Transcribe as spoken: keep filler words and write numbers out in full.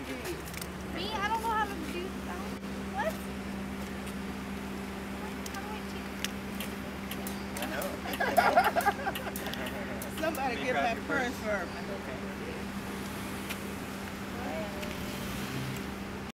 Me? I don't know how to do that. What? How do I take? I know. Somebody give that purse for me.